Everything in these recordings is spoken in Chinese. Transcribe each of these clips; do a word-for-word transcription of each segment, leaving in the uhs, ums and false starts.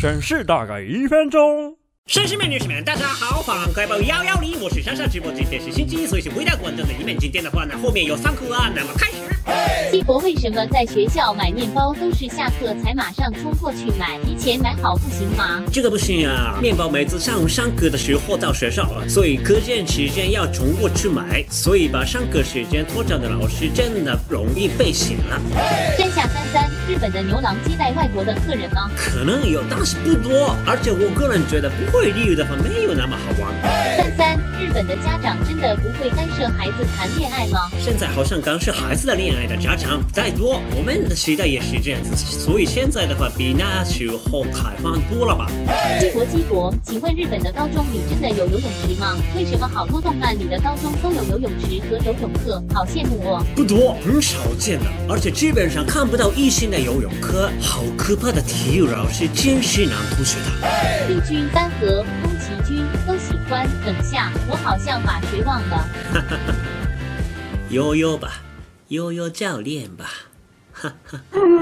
审视大概一分钟。 绅士们、女士们，大家好，欢迎来到幺幺零，我是莎莎直播，今天是星期一，所以是回答观众的疑问。今天的话呢，后面有三课啊，那么开始。 鸡婆为什么在学校买面包都是下课才马上冲过去买，提前买好不行吗？ 这个不行啊，面包每次上午上课的时候到学校了，所以课间时间要冲过去买，所以把上课时间拖长的老师真的容易被醒了。 山下三三，日本的牛郎接待外国的客人吗？ 可能有，但是不多，而且我个人觉得不会理由的话没有那么好玩。 三三，日本的家长真的不会干涉孩子谈恋爱吗？ 现在好像干涉孩子的恋爱的家长再多，我们的时代也是这样子，所以现在的话比那时候开放多了吧。 鸡婆鸡婆，请问日本的高中里真的有游泳池吗？为什么好多动漫里的高中都有游泳池和游泳课？好羡慕哦。 不多，很少见的，而且基本上看不到异性的游泳课，好可怕的体育老师真是难读学的。 陆军、单和、宫崎骏都喜欢。等下，我好像把谁忘了。 悠悠吧，悠悠教练吧，哈哈。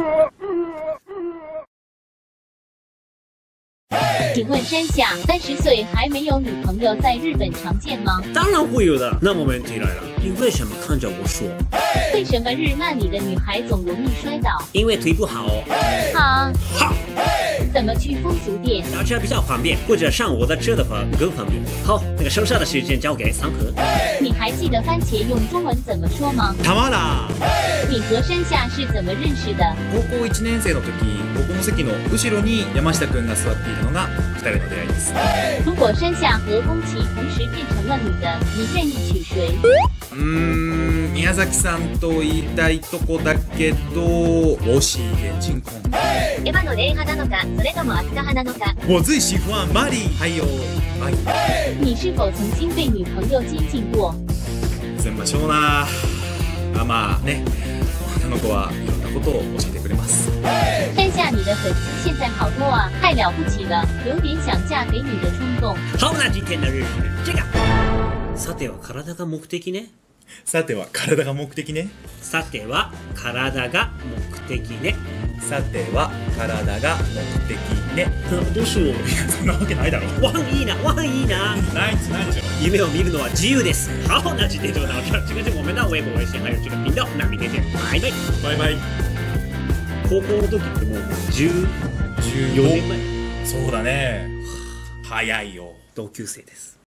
请问山下三十岁还没有女朋友，在日本常见吗？ 当然会有的。那么问题来了，你为什么看着我说？ 为什么日漫里的女孩总容易摔倒？ 因为腿不好哦。 好。 好。 怎么去风俗店？ 打车比较方便，或者上我的车的话更方便。好，那个收下的时间交给三和。 你还记得番茄用中文怎么说吗？ たまら。 你和山下是怎么认识的？ 高校いちねん生の時、僕の席の後ろに山下くんが座っていたのがふたりの出会いです。 如果山下和宫崎同时变成了女的，你愿意娶谁？ うーん、宮崎さんと言いたいとこだけど，我喜眼睛控。 エヴァのレイ派なのか，それともアスカ派なのか？ 我最喜欢マリ还有マギ。 你是否曾经被女朋友接近过？ 全場所な。あ、まあね、女の子はいろんなことを教えてくれます。 山下，你的粉丝现在好多啊，太了不起了，有点想嫁给你的冲动。 好，那今天的日语这个。さては体が目的ね。 さては体が目的ね。 さては体が目的ね。 さては体が目的ね。 どうしよう。 いや、そんなわけないだろ。 ワンいいな、ワンいいな。 ないんないでしょ。 夢を見るのは自由です。好，那今天就到这儿。这个是我们的微博、微信还有这个频道。那明天见，拜拜。 バイバイ。 高校の時ってもうじゅうよねんまえ。 そうだね。早いよ。 同級生です。